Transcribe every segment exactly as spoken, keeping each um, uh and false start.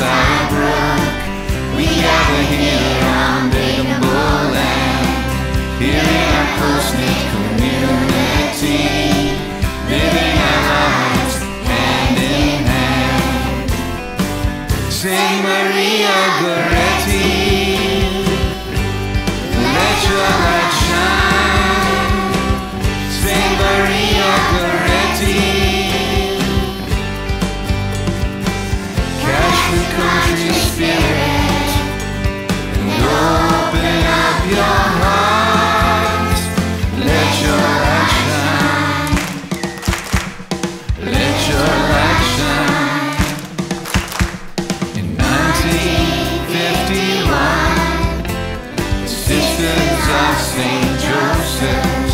beside a brook. We gather here on Inglewood land, here in our close-knit community, living our lives hand in hand. St Maria Goretti, let your light shine. St Maria Goretti, catch the country spirit and open up your heart. Let your light shine. Let your light shine. In nineteen fifty-one, the Sisters of Saint Joseph's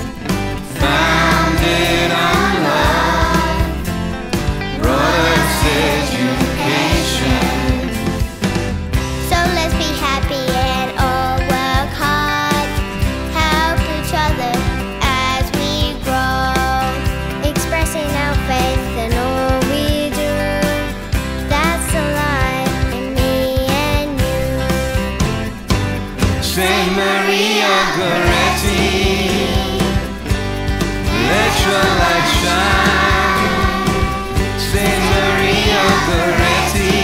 founded on love, brought us education. So let's be happy and all work hard, help each other as we grow, expressing our faith in all we do. That's the life in me and you. Saint Maria Goretti, let your light shine. Saint Maria Goretti,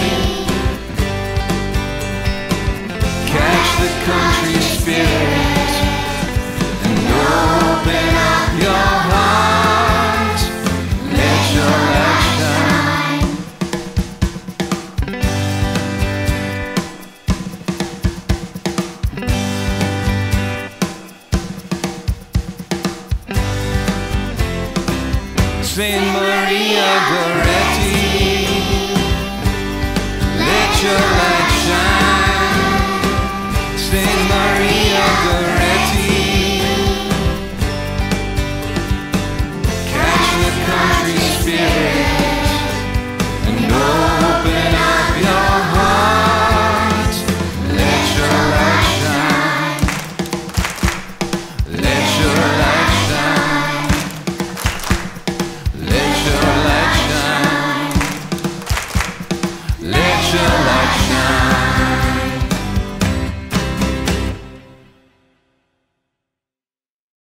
catch the country spirit and open up your heart. Let your light shine. Saint Maria Goretti, let your light